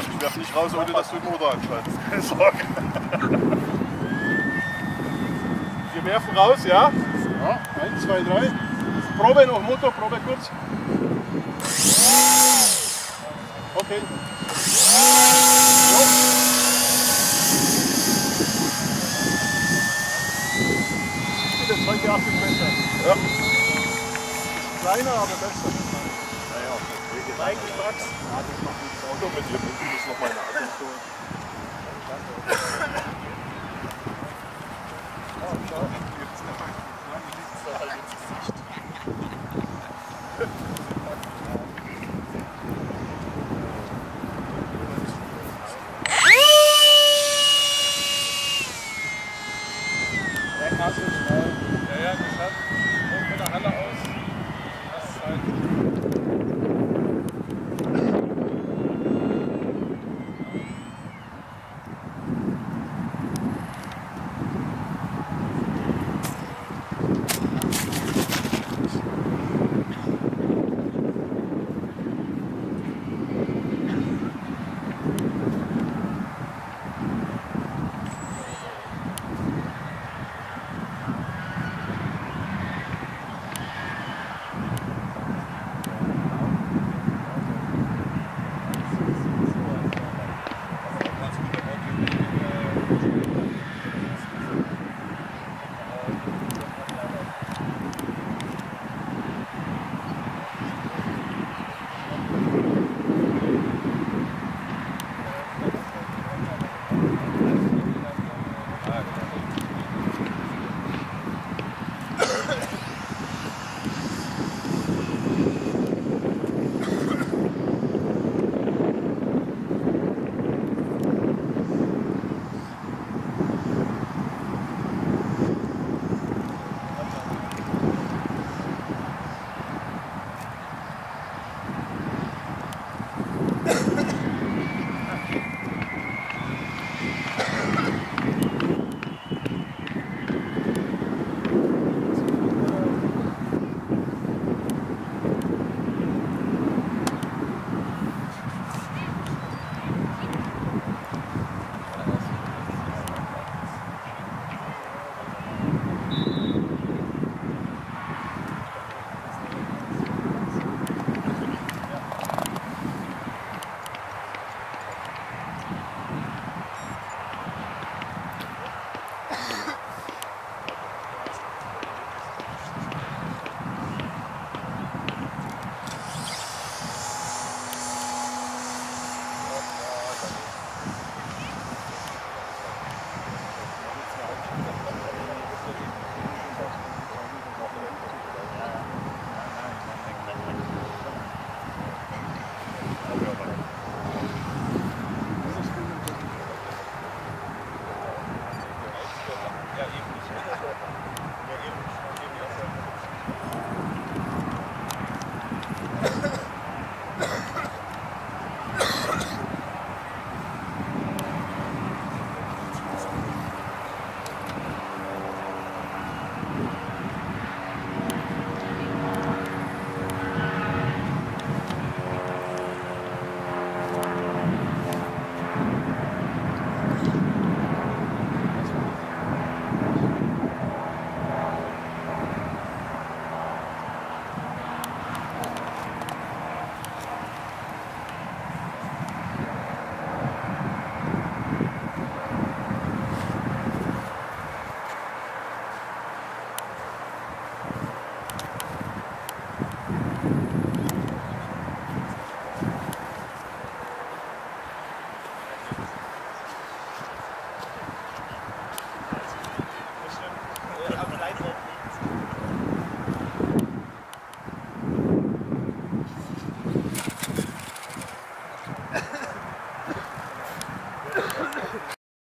Ich werfe nicht raus, ohne dass du den Motor anschaltest. Keine Sorge. Wir werfen raus, ja? Ja, 1, 2, 3. Probe noch Motor, Probe kurz. Okay. Jo. Der zweite Akt ist besser. Ja. Ist kleiner, aber besser. Naja, mein Geschmack. Ja, das macht nichts Auto mit dir. Du musst noch meine Akku. Oh, schau. Jetzt noch ein Licht halt ins Gesicht. Der Kassel schnell.